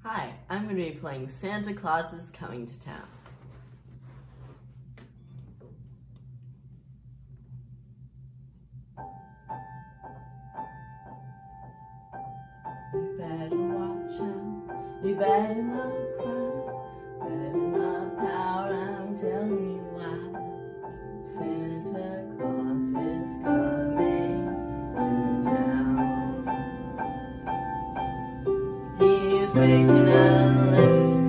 Hi, I'm going to be playing Santa Claus is Coming to Town. You better watch out, you better not cry, better not pout, I'm telling you why. Santa Claus is coming to town. He's making a list